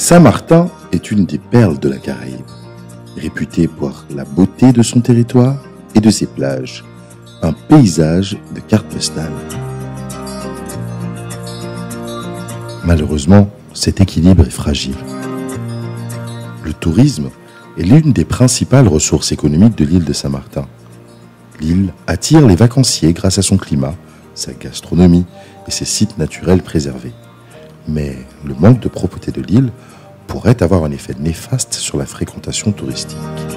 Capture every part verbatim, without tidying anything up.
Saint-Martin est une des perles de la Caraïbe, réputée pour la beauté de son territoire et de ses plages, un paysage de carte postale. Malheureusement, cet équilibre est fragile. Le tourisme est l'une des principales ressources économiques de l'île de Saint-Martin. L'île attire les vacanciers grâce à son climat, sa gastronomie et ses sites naturels préservés. Mais le manque de propreté de l'île pourrait avoir un effet néfaste sur la fréquentation touristique.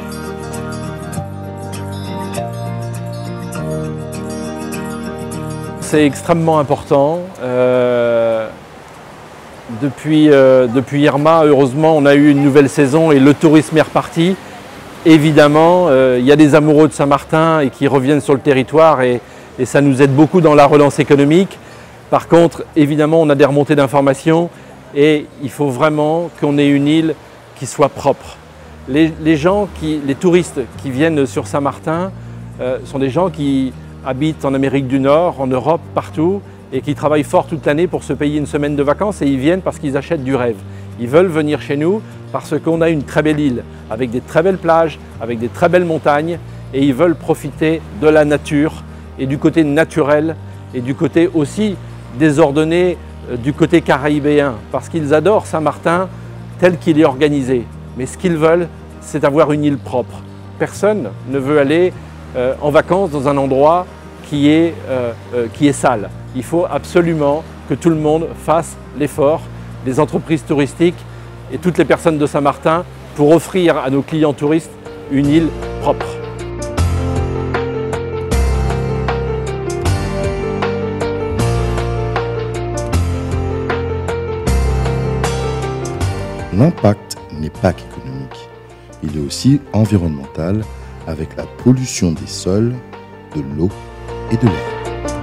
C'est extrêmement important. Euh, depuis, euh, depuis Irma, heureusement, on a eu une nouvelle saison et le tourisme est reparti. Évidemment, euh, il y a des amoureux de Saint-Martin et qui reviennent sur le territoire et, et ça nous aide beaucoup dans la relance économique. Par contre, évidemment, on a des remontées d'informations et il faut vraiment qu'on ait une île qui soit propre. Les, les gens, qui, les touristes qui viennent sur Saint-Martin euh, sont des gens qui habitent en Amérique du Nord, en Europe, partout et qui travaillent fort toute l'année pour se payer une semaine de vacances et ils viennent parce qu'ils achètent du rêve. Ils veulent venir chez nous parce qu'on a une très belle île avec des très belles plages, avec des très belles montagnes et ils veulent profiter de la nature et du côté naturel et du côté aussi désordonné du côté caraïbéen parce qu'ils adorent Saint-Martin tel qu'il est organisé. Mais ce qu'ils veulent, c'est avoir une île propre. Personne ne veut aller euh, en vacances dans un endroit qui est, euh, euh, qui est sale. Il faut absolument que tout le monde fasse l'effort, les entreprises touristiques et toutes les personnes de Saint-Martin pour offrir à nos clients touristes une île propre. L'impact n'est pas qu'économique, il est aussi environnemental avec la pollution des sols, de l'eau et de l'air.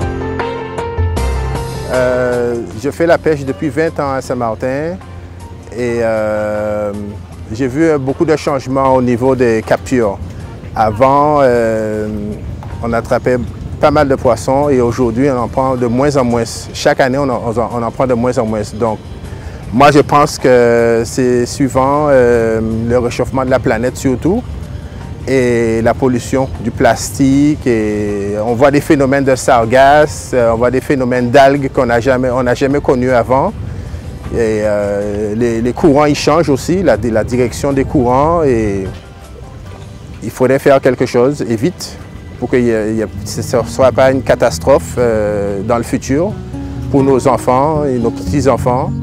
Euh, je fais la pêche depuis vingt ans à Saint-Martin et euh, j'ai vu beaucoup de changements au niveau des captures. Avant, euh, on attrapait pas mal de poissons et aujourd'hui, on en prend de moins en moins. Chaque année, on en, on en prend de moins en moins. Donc, moi, je pense que c'est suivant euh, le réchauffement de la planète surtout et la pollution du plastique. Et on voit des phénomènes de sargasses, on voit des phénomènes d'algues qu'on n'a jamais, on n'a jamais connus avant. Et euh, les, les courants, ils changent aussi, la, la direction des courants. Et il faudrait faire quelque chose et vite pour que ce ne soit pas une catastrophe euh, dans le futur pour nos enfants et nos petits-enfants.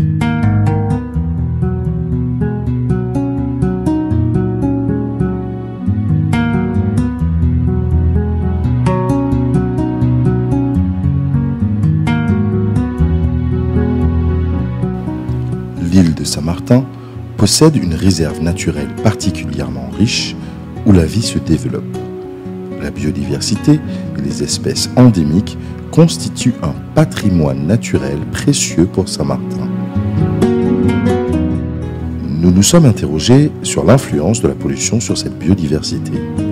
L'île de Saint-Martin possède une réserve naturelle particulièrement riche où la vie se développe. La biodiversité et les espèces endémiques constituent un patrimoine naturel précieux pour Saint-Martin. Nous nous sommes interrogés sur l'influence de la pollution sur cette biodiversité.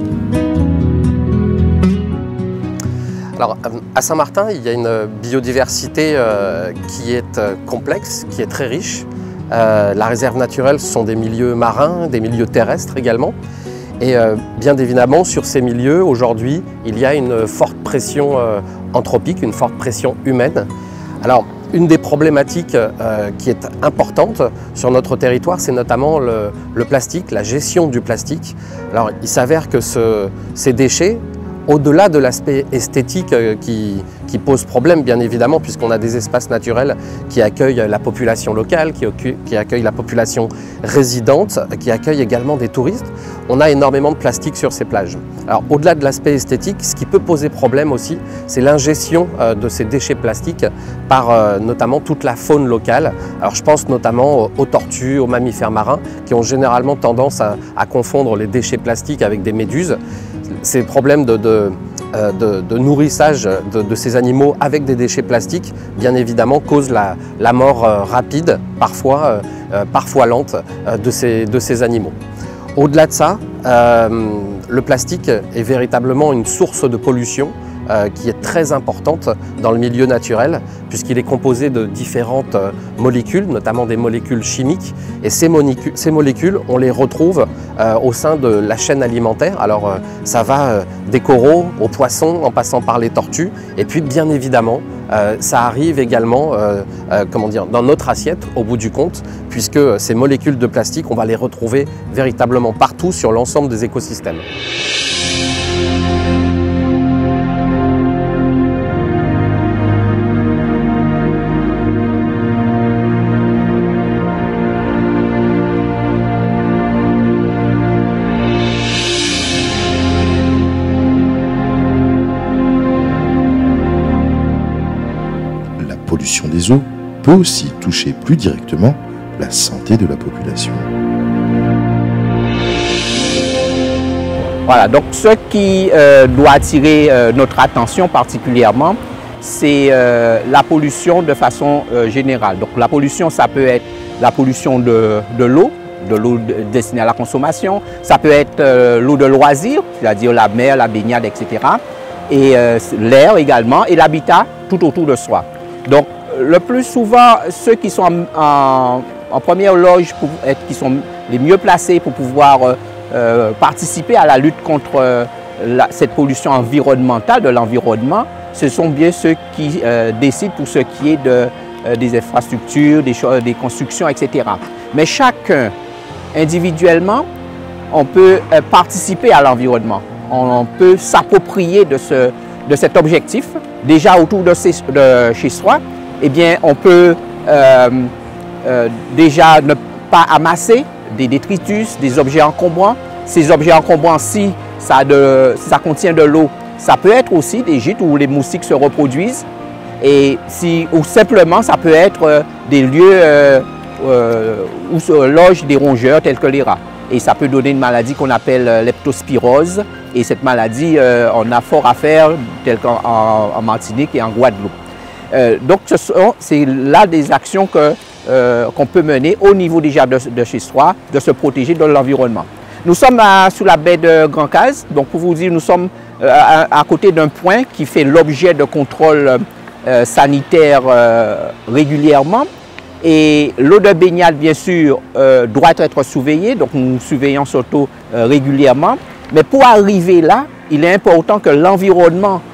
Alors, à Saint-Martin, il y a une biodiversité euh, qui est euh, complexe, qui est très riche. Euh, la réserve naturelle, ce sont des milieux marins, des milieux terrestres également. Et euh, bien évidemment, sur ces milieux, aujourd'hui, il y a une forte pression euh, anthropique, une forte pression humaine. Alors, une des problématiques euh, qui est importante sur notre territoire, c'est notamment le, le plastique, la gestion du plastique. Alors, il s'avère que ce, ces déchets, au-delà de l'aspect esthétique qui, qui pose problème, bien évidemment, puisqu'on a des espaces naturels qui accueillent la population locale, qui, qui accueillent la population résidente, qui accueillent également des touristes, on a énormément de plastique sur ces plages. Alors, au-delà de l'aspect esthétique, ce qui peut poser problème aussi, c'est l'ingestion euh, de ces déchets plastiques par euh, notamment toute la faune locale. Alors, je pense notamment aux tortues, aux mammifères marins, qui ont généralement tendance à, à confondre les déchets plastiques avec des méduses. Ces problèmes de, de, de, de nourrissage de, de ces animaux avec des déchets plastiques, bien évidemment, causent la, la mort rapide, parfois, euh, parfois lente, de ces, de ces animaux. Au-delà de ça, euh, le plastique est véritablement une source de pollution euh, qui est très importante dans le milieu naturel, puisqu'il est composé de différentes euh, molécules, notamment des molécules chimiques. Et ces, molécules, ces molécules, on les retrouve euh, au sein de la chaîne alimentaire. Alors euh, ça va euh, des coraux aux poissons, en passant par les tortues. Et puis bien évidemment, euh, ça arrive également euh, euh, comment dire, dans notre assiette, au bout du compte, puisque ces molécules de plastique, on va les retrouver véritablement partout sur l'ensemble des écosystèmes. La pollution des eaux peut aussi toucher plus directement la santé de la population. Voilà, donc ce qui euh, doit attirer euh, notre attention particulièrement, c'est euh, la pollution de façon euh, générale. Donc la pollution, ça peut être la pollution de, de l'eau, de l'eau destinée à la consommation, ça peut être euh, l'eau de loisir, c'est-à-dire la mer, la baignade, et cetera. Et euh, l'air également, et l'habitat tout autour de soi. Donc le plus souvent, ceux qui sont en, en, en première loge, pour être, qui sont les mieux placés pour pouvoir euh, euh, participer à la lutte contre euh, la, cette pollution environnementale de l'environnement, ce sont bien ceux qui euh, décident pour ce qui est de, euh, des infrastructures, des, des constructions, et cetera. Mais chacun, individuellement, on peut euh, participer à l'environnement. On, on peut s'approprier de, ce, de cet objectif. Déjà autour de, ses, de chez soi, eh bien, on peut euh, euh, déjà ne pas amasser des détritus, des objets encombrants. Ces objets encombrants, si ça, de, si ça contient de l'eau, ça peut être aussi des gîtes où les moustiques se reproduisent. Et si, ou simplement, ça peut être euh, des lieux euh, euh, où se logent des rongeurs tels que les rats. Et ça peut donner une maladie qu'on appelle euh, leptospirose. Et cette maladie, euh, on a fort à faire, tel qu'en en, en Martinique et en Guadeloupe. Euh, donc, c'est là des actions que, euh, qu'on peut mener au niveau déjà de, de chez soi, de se protéger de l'environnement. Nous sommes à, sous la baie de Grand-Case. Donc, pour vous dire, nous sommes euh, à, à côté d'un point qui fait l'objet de contrôles euh, sanitaires euh, régulièrement. Et l'eau de baignade, bien sûr, euh, doit être surveillée. Donc, nous surveillons surtout euh, régulièrement. Mais pour arriver là, il est important que l'environnement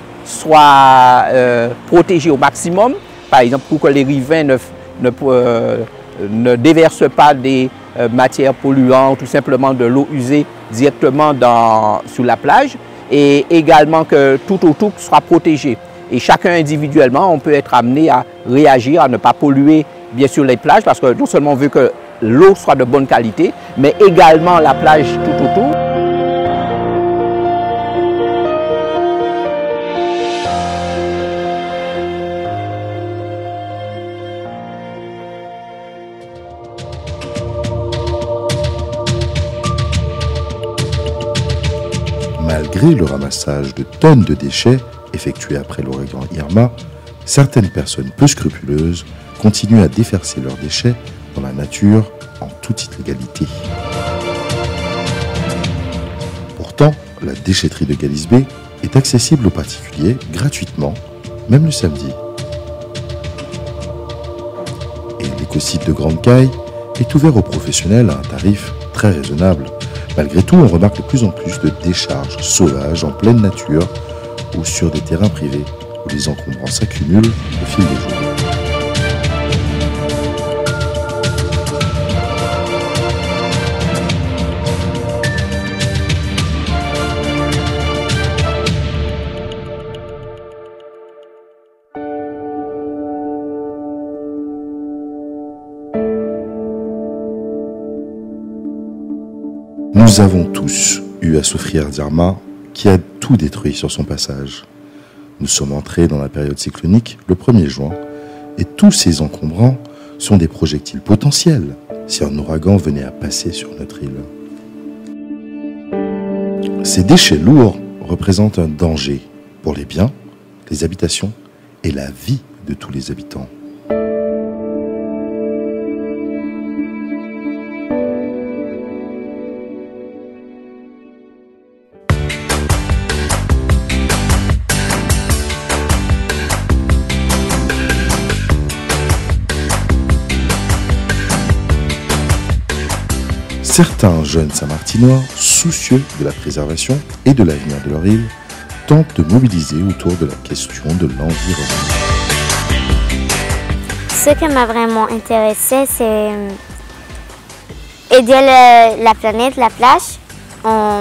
soit euh, protégé au maximum. Par exemple, pour que les riverains ne, ne, euh, ne déversent pas des euh, matières polluantes, tout simplement de l'eau usée directement dans, sur la plage. Et également que tout autour soit protégé. Et chacun individuellement, on peut être amené à réagir, à ne pas polluer bien sûr les plages, parce que non seulement on veut que l'eau soit de bonne qualité, mais également la plage tout autour. Malgré le ramassage de tonnes de déchets effectué après l'ouragan Irma, certaines personnes peu scrupuleuses continuent à déverser leurs déchets dans la nature en toute illégalité. Pourtant, la déchetterie de Galisbée est accessible aux particuliers gratuitement, même le samedi. Et l'écosite de Grande Caille est ouvert aux professionnels à un tarif très raisonnable. Malgré tout, on remarque de plus en plus de décharges sauvages en pleine nature ou sur des terrains privés où les encombrants s'accumulent au fil des jours. Nous avons tous eu à souffrir d'Irma qui a tout détruit sur son passage. Nous sommes entrés dans la période cyclonique le premier juin et tous ces encombrants sont des projectiles potentiels si un ouragan venait à passer sur notre île. Ces déchets lourds représentent un danger pour les biens, les habitations et la vie de tous les habitants. certains jeunes Saint-Martinois, soucieux de la préservation et de l'avenir de leur île, tentent de mobiliser autour de la question de l'environnement. Ce qui m'a vraiment intéressé, c'est aider le, la planète, la plage, en,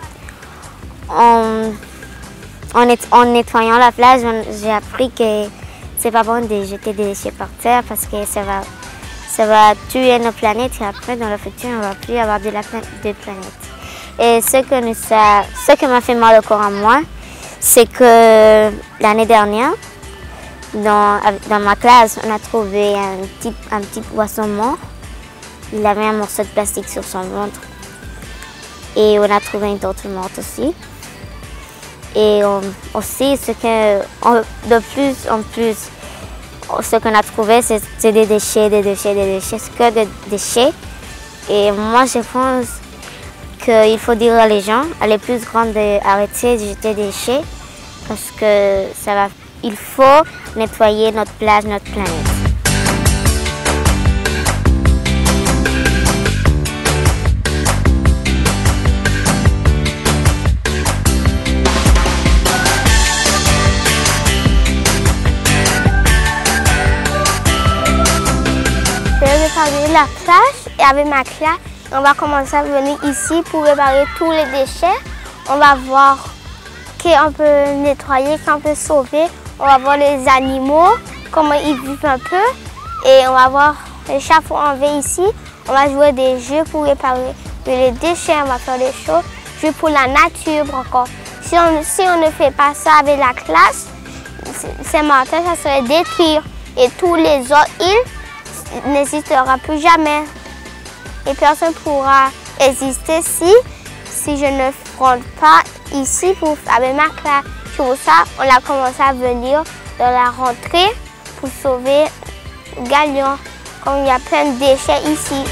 en, en, net, en nettoyant la plage. J'ai appris que c'est pas bon de jeter des déchets par terre parce que ça va, ça va tuer nos planètes et après, dans le futur, on ne va plus avoir de, la, de planète. Et ce que, nous, ça, ce qui m'a fait mal au corps à moi, c'est que l'année dernière, Dans, dans ma classe, on a trouvé un petit, un petit poisson mort. Il avait un morceau de plastique sur son ventre. Et on a trouvé une tortue morte aussi. Et on, aussi, ce que, on, de plus en plus, ce qu'on a trouvé, c'est des déchets, des déchets, des déchets, c'est que des déchets. Et moi, je pense qu'il faut dire à les gens, à les plus grandes, d'arrêter de jeter des déchets parce que ça va. Il faut nettoyer notre plage, notre planète. Je vais réparer la plage et avec ma classe, on va commencer à venir ici pour réparer tous les déchets. On va voir qu'on peut nettoyer, qu'on peut sauver. On va voir les animaux, comment ils vivent un peu. Et on va voir, chaque fois on vient ici, on va jouer des jeux pour réparer les déchets, on va faire des choses, jouer pour la nature encore. Si on, si on ne fait pas ça avec la classe, Saint-Martin, ça serait détruire. Et tous les autres îles n'existeront plus jamais. Et personne ne pourra exister si, si je ne rentre pas ici pour, avec ma classe. C'est pour ça qu'on a commencé à venir dans la rentrée pour sauver Galion, comme il y a plein de déchets ici.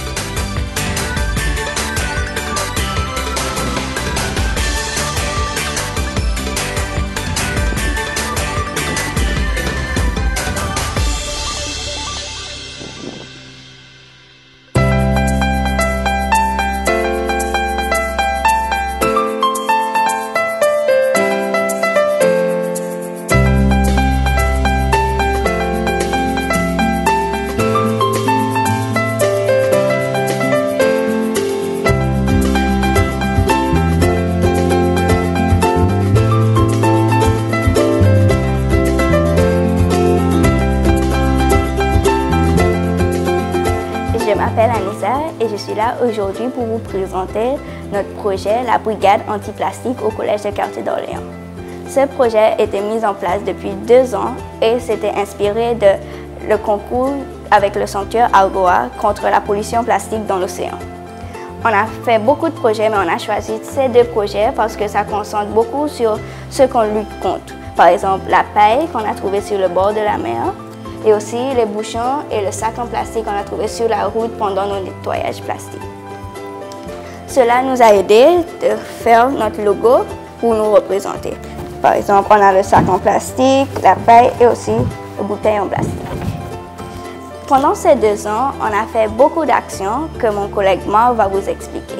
Je m'appelle Anissa et je suis là aujourd'hui pour vous présenter notre projet, la brigade anti-plastique au Collège de Quartier d'Orléans. Ce projet a été mis en place depuis deux ans et c'était inspiré de le concours avec le sanctuaire Algoa contre la pollution plastique dans l'océan. On a fait beaucoup de projets, mais on a choisi ces deux projets parce que ça concentre beaucoup sur ce qu'on lutte contre. Par exemple, la paille qu'on a trouvée sur le bord de la mer, et aussi les bouchons et le sac en plastique qu'on a trouvé sur la route pendant nos nettoyages plastiques. Cela nous a aidé de faire notre logo pour nous représenter. Par exemple, on a le sac en plastique, la paille et aussi les bouteilles en plastique. Pendant ces deux ans, on a fait beaucoup d'actions que mon collègue Marc va vous expliquer.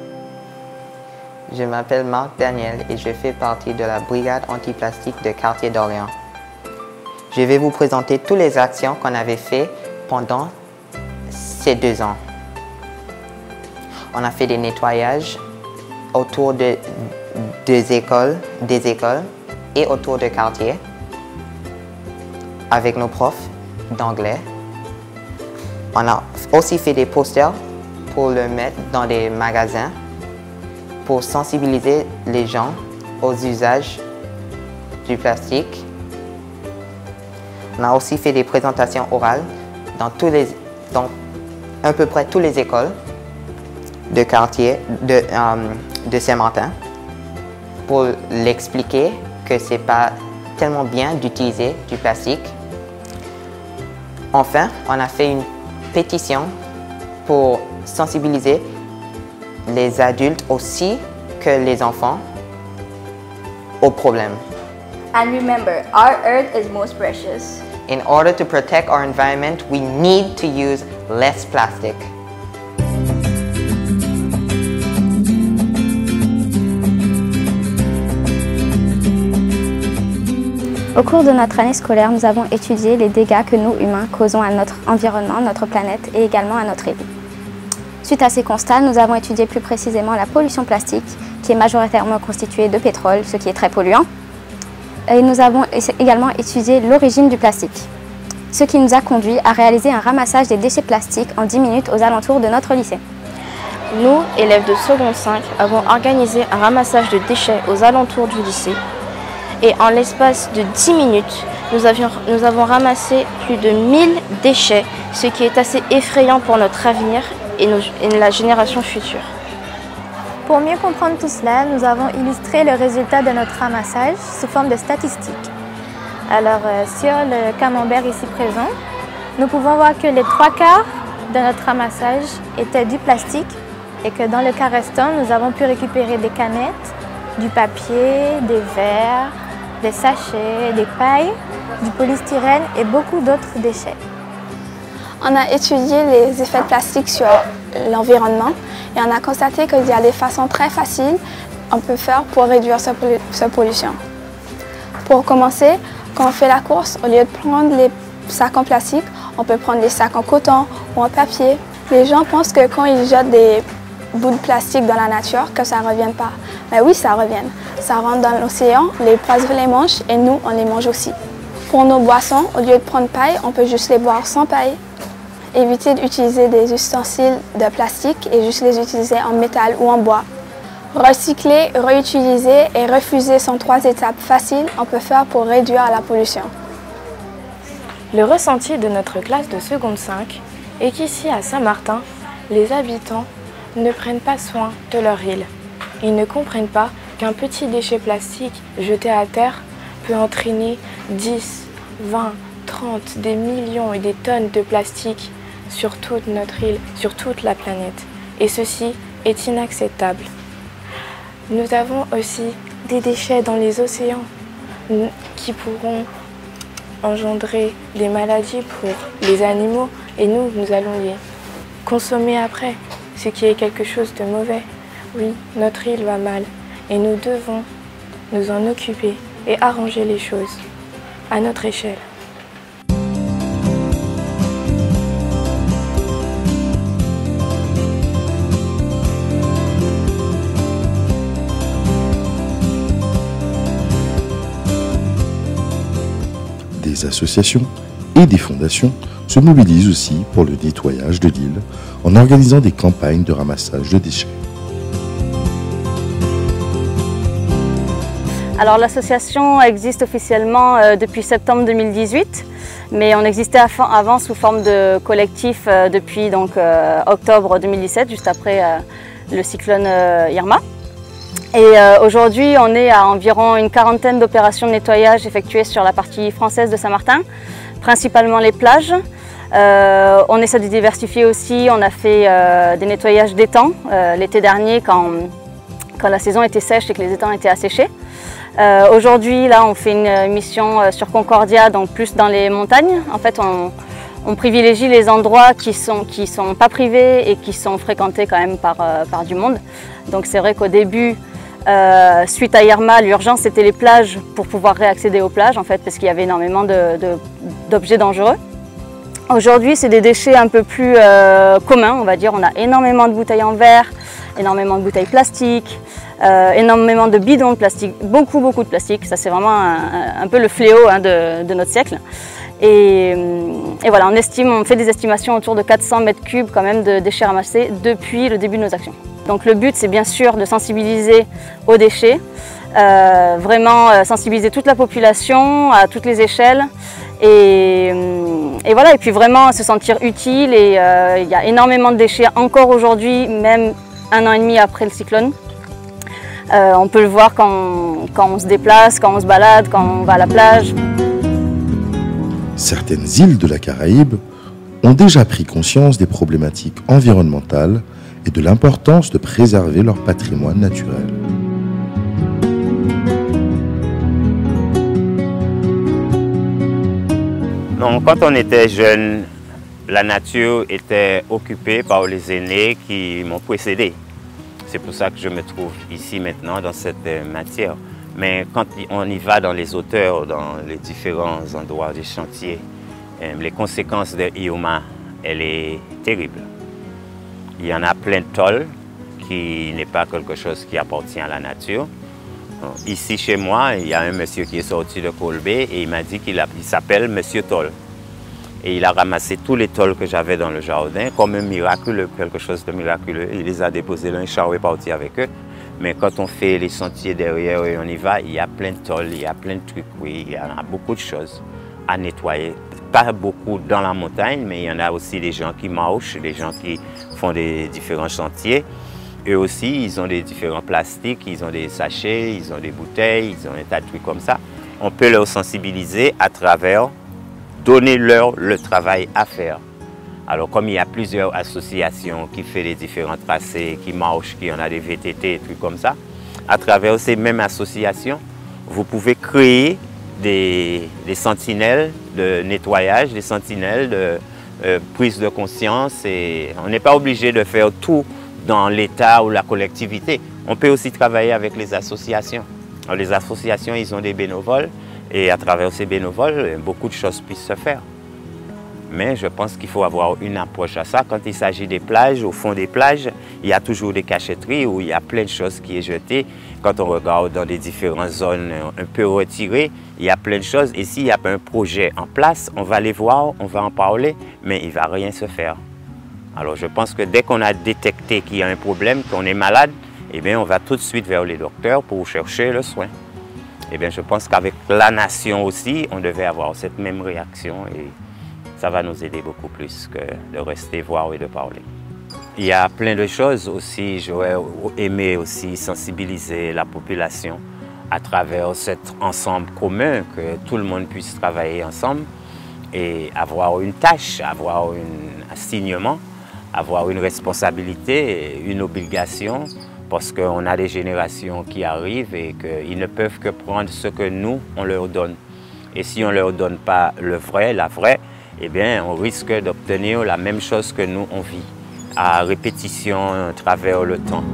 Je m'appelle Marc Daniel et je fais partie de la brigade anti-plastique de Quartier d'Orléans. Je vais vous présenter toutes les actions qu'on avait faites pendant ces deux ans. On a fait des nettoyages autour de, des, écoles, des écoles et autour de quartier avec nos profs d'anglais. On a aussi fait des posters pour le mettre dans des magasins pour sensibiliser les gens aux usages du plastique. On a aussi fait des présentations orales dans, tous les, dans à peu près toutes les écoles de quartier de, euh, de Saint-Martin pour l'expliquer que ce n'est pas tellement bien d'utiliser du plastique. Enfin, on a fait une pétition pour sensibiliser les adultes aussi que les enfants au problème. And remember, our earth is most precious. In order to protect our environment, we need to use less plastic. Au cours de notre année scolaire, nous avons étudié les dégâts que nous, humains, causons à notre environnement, notre planète et également à notre île. Suite à ces constats, nous avons étudié plus précisément la pollution plastique, qui est majoritairement constituée de pétrole, ce qui est très polluant. Et nous avons également étudié l'origine du plastique, ce qui nous a conduit à réaliser un ramassage des déchets plastiques en dix minutes aux alentours de notre lycée. Nous, élèves de seconde cinq, avons organisé un ramassage de déchets aux alentours du lycée. Et en l'espace de dix minutes, nous, avions, nous avons ramassé plus de mille déchets, ce qui est assez effrayant pour notre avenir et, nos, et la génération future. Pour mieux comprendre tout cela, nous avons illustré le résultat de notre ramassage sous forme de statistiques. Alors, euh, sur le camembert ici présent, nous pouvons voir que les trois quarts de notre ramassage étaient du plastique et que dans le cas restant, nous avons pu récupérer des canettes, du papier, des verres, des sachets, des pailles, du polystyrène et beaucoup d'autres déchets. On a étudié les effets de plastique sur l'environnement et on a constaté qu'il y a des façons très faciles qu'on peut faire pour réduire cette pollution. Pour commencer, quand on fait la course, au lieu de prendre les sacs en plastique, on peut prendre des sacs en coton ou en papier. Les gens pensent que quand ils jettent des bouts de plastique dans la nature, que ça ne revienne pas. Mais oui, ça revient. Ça rentre dans l'océan, les poissons les mangent et nous, on les mange aussi. Pour nos boissons, au lieu de prendre paille, on peut juste les boire sans paille. Éviter d'utiliser des ustensiles de plastique et juste les utiliser en métal ou en bois. Recycler, réutiliser et refuser sont trois étapes faciles qu'on peut faire pour réduire la pollution. Le ressenti de notre classe de seconde cinq est qu'ici à Saint-Martin, les habitants ne prennent pas soin de leur île. Ils ne comprennent pas qu'un petit déchet plastique jeté à terre peut entraîner dix, vingt, trente, des millions et des tonnes de plastique sur toute notre île, sur toute la planète. Et ceci est inacceptable. Nous avons aussi des déchets dans les océans qui pourront engendrer des maladies pour les animaux et nous, nous allons les consommer après, ce qui est quelque chose de mauvais. Oui, notre île va mal et nous devons nous en occuper et arranger les choses à notre échelle. Des associations et des fondations se mobilisent aussi pour le nettoyage de l'île en organisant des campagnes de ramassage de déchets. Alors l'association existe officiellement euh, depuis septembre deux mille dix-huit, mais on existait avant sous forme de collectif euh, depuis donc, euh, octobre deux mille dix-sept, juste après euh, le cyclone euh, Irma. Et euh, aujourd'hui, on est à environ une quarantaine d'opérations de nettoyage effectuées sur la partie française de Saint-Martin, principalement les plages. Euh, on essaie de diversifier aussi, on a fait euh, des nettoyages d'étangs euh, l'été dernier quand, quand la saison était sèche et que les étangs étaient asséchés. Euh, aujourd'hui, là, on fait une mission sur Concordia, donc plus dans les montagnes. En fait, on, on privilégie les endroits qui sont, qui sont pas privés et qui sont fréquentés quand même par, euh, par du monde. Donc c'est vrai qu'au début, Euh, suite à Irma, l'urgence c'était les plages pour pouvoir réaccéder aux plages en fait parce qu'il y avait énormément d'objets dangereux. Aujourd'hui c'est des déchets un peu plus euh, communs on va dire, on a énormément de bouteilles en verre, énormément de bouteilles plastiques, euh, énormément de bidons de plastique, beaucoup beaucoup de plastique, ça c'est vraiment un, un peu le fléau hein, de, de notre siècle. Et, et voilà, on estime, on fait des estimations autour de quatre cents mètres cubes quand même de déchets ramassés depuis le début de nos actions. Donc le but c'est bien sûr de sensibiliser aux déchets, euh, vraiment euh, sensibiliser toute la population à toutes les échelles et, et voilà, et puis vraiment se sentir utile et euh, il y a énormément de déchets encore aujourd'hui, même un an et demi après le cyclone. Euh, on peut le voir quand, quand on se déplace, quand on se balade, quand on va à la plage. Certaines îles de la Caraïbe ont déjà pris conscience des problématiques environnementales et de l'importance de préserver leur patrimoine naturel. Donc, quand on était jeune, la nature était occupée par les aînés qui m'ont précédé. C'est pour ça que je me trouve ici maintenant dans cette matière. Mais quand on y va dans les hauteurs, dans les différents endroits du chantier, les conséquences de Irma, elle est terrible. Il y en a plein de tôles qui n'est pas quelque chose qui appartient à la nature. Ici chez moi, il y a un monsieur qui est sorti de Colbé et il m'a dit qu'il s'appelle Monsieur Tôle. Et il a ramassé tous les tôles que j'avais dans le jardin comme un miraculeux, quelque chose de miraculeux. Il les a déposés dans un char et est parti avec eux. Mais quand on fait les sentiers derrière et on y va, il y a plein de tôles, il y a plein de trucs, oui, il y a beaucoup de choses à nettoyer. Pas beaucoup dans la montagne, mais il y en a aussi des gens qui marchent, des gens qui font des différents chantiers. Eux aussi, ils ont des différents plastiques, ils ont des sachets, ils ont des bouteilles, ils ont un tas de trucs comme ça. On peut leur sensibiliser à travers, donner leur le travail à faire. Alors comme il y a plusieurs associations qui font les différents tracés, qui marchent, qui en a des V T T, des trucs comme ça, à travers ces mêmes associations, vous pouvez créer des, des sentinelles de nettoyage, des sentinelles de euh, prise de conscience. Et on n'est pas obligé de faire tout dans l'État ou la collectivité. On peut aussi travailler avec les associations. Alors, les associations, ils ont des bénévoles et à travers ces bénévoles, beaucoup de choses puissent se faire. Mais je pense qu'il faut avoir une approche à ça. Quand il s'agit des plages, au fond des plages, il y a toujours des cachetteries où il y a plein de choses qui sont jetées. Quand on regarde dans les différentes zones un peu retirées, il y a plein de choses. Et s'il n'y a pas un projet en place, on va les voir, on va en parler, mais il ne va rien se faire. Alors je pense que dès qu'on a détecté qu'il y a un problème, qu'on est malade, eh bien, on va tout de suite vers les docteurs pour chercher le soin. Eh bien, je pense qu'avec la nation aussi, on devait avoir cette même réaction et ça va nous aider beaucoup plus que de rester voir et de parler. Il y a plein de choses aussi. J'aurais aimé aussi sensibiliser la population à travers cet ensemble commun, que tout le monde puisse travailler ensemble et avoir une tâche, avoir un assignement, avoir une responsabilité, une obligation, parce qu'on a des générations qui arrivent et qu'ils ne peuvent que prendre ce que nous, on leur donne. Et si on ne leur donne pas le vrai, la vraie, eh bien, on risque d'obtenir la même chose que nous, on vit, à répétition, à travers le temps.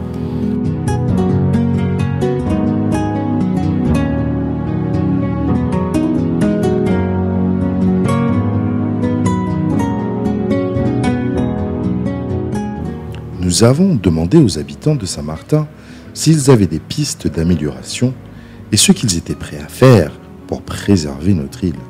Nous avons demandé aux habitants de Saint-Martin s'ils avaient des pistes d'amélioration et ce qu'ils étaient prêts à faire pour préserver notre île.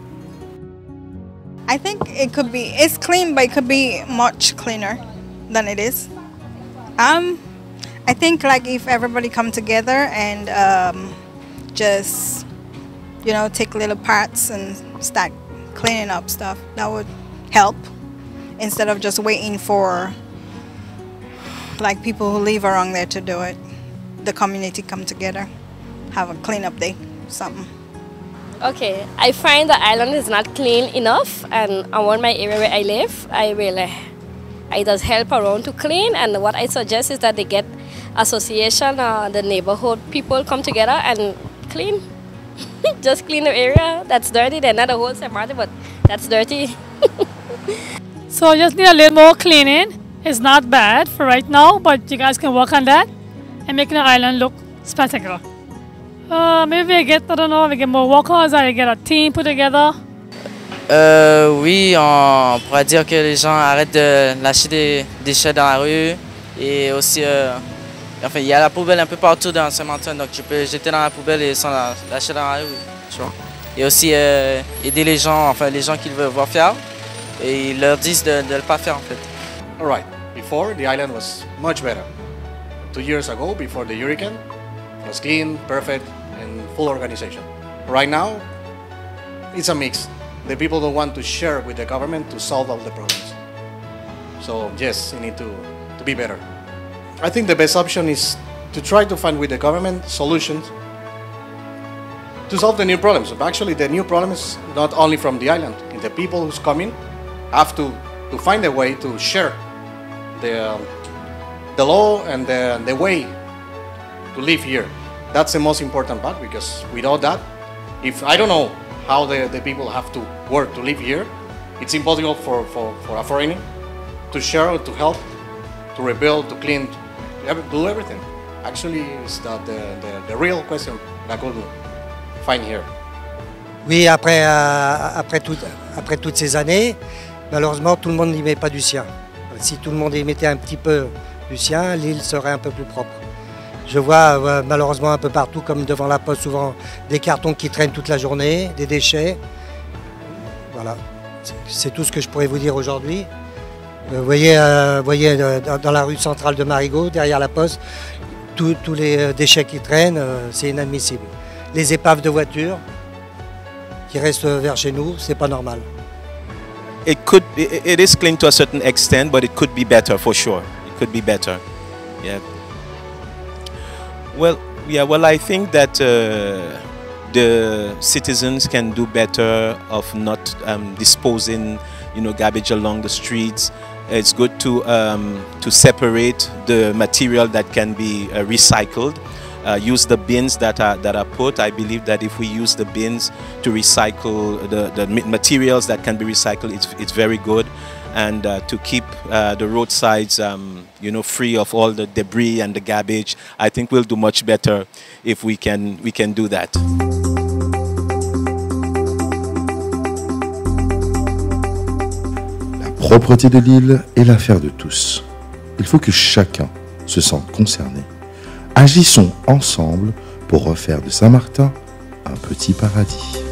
I think it could be, it's clean, but it could be much cleaner than it is. Um, I think like if everybody come together and um, just, you know, take little parts and start cleaning up stuff, that would help instead of just waiting for like people who live around there to do it. The community come together, have a cleanup day, something. Okay, I find the island is not clean enough, and around my area where I live, I really, I just help around to clean, and what I suggest is that they get association, uh, the neighborhood people come together and clean. Just clean the area that's dirty. They're not a whole Saint Martin, but that's dirty. So just need a little more cleaning. It's not bad for right now, but you guys can work on that and make the island look spectacular. Uh, maybe we get, I don't know, we get more workers or we get a team put together. Euh, oui, on pourrait dire que les gens arrêtent de lâcher des déchets dans la rue et aussi, euh, enfin, il y a la poubelle un peu partout dans Saint-Martin, donc tu peux jeter dans la poubelle et sans la lâcher dans la rue, tu vois. Et aussi euh, aider les gens, enfin les gens qui veulent voir faire, et ils leur disent de ne le pas faire en fait. All right. Before, the island was much better. Two years ago, before the hurricane, it was clean, perfect, and full organization. Right now, it's a mix. The people don't want to share with the government to solve all the problems. So yes, you need to, to be better. I think the best option is to try to find with the government solutions to solve the new problems. Actually, the new problems not only from the island. The people who's coming have to, to find a way to share the, um, the law and the, the way to live here. That's the most important part, because without that, if I don't know how the, the people have to work to live here, it's impossible for, for, for a foreigner to share, to help, to rebuild, to clean, to do everything. Actually, it's the, the, the, the real question, Rakodu. find here. Oui, après, euh, après, tout, après toutes ces années, malheureusement, tout le monde n'y met pas du sien. Si tout le monde y mettait un petit peu du sien, l'île serait un peu plus propre. Je vois euh, malheureusement un peu partout, comme devant la poste, souvent des cartons qui traînent toute la journée, des déchets. Voilà, c'est tout ce que je pourrais vous dire aujourd'hui. Vous voyez, euh, voyez euh, dans la rue centrale de Marigot, derrière la poste, tous les déchets qui traînent, euh, c'est inadmissible. Les épaves de voitures qui restent vers chez nous, c'est pas normal. It could, it, it is clean to a certain extent, but it could be better for sure. It could be better. Yeah. Well, yeah. Well, I think that uh, the citizens can do better of not um, disposing, you know, garbage along the streets. It's good to um, to separate the material that can be uh, recycled. Uh, use the bins that are that are put. I believe that if we use the bins to recycle the, the materials that can be recycled, it's it's very good. And uh, to keep uh, the roadsides, um, you know, free of all the debris and the garbage, I think we'll do much better if we can we can do that. La propreté de l'île est l'affaire de tous. Il faut que chacun se sente concerné. Agissons ensemble pour refaire de Saint-Martin un petit paradis.